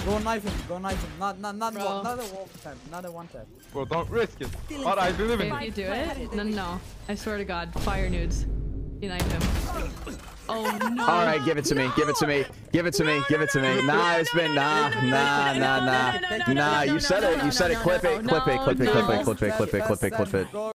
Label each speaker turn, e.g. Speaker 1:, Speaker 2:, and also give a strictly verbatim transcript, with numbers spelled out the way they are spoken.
Speaker 1: Go knife him. Go knife him. Not, not, not
Speaker 2: Bro.
Speaker 1: one. Not a one tap. Not a one tap.
Speaker 3: Bro, don't risk it. Alright, I believe in
Speaker 2: If
Speaker 3: you.
Speaker 2: you do it, no, no, no. I swear to God, fire nudes. You knife him. Oh no.
Speaker 4: All right, give it to me. Give it to me. Give it to me. Give it to me. Nah, it's been nah, nah, nah, nah. Nah, you said it. You said it. Clip it. Clip it. Clip it. Clip it. Clip it. Clip it. Clip it. Clip it.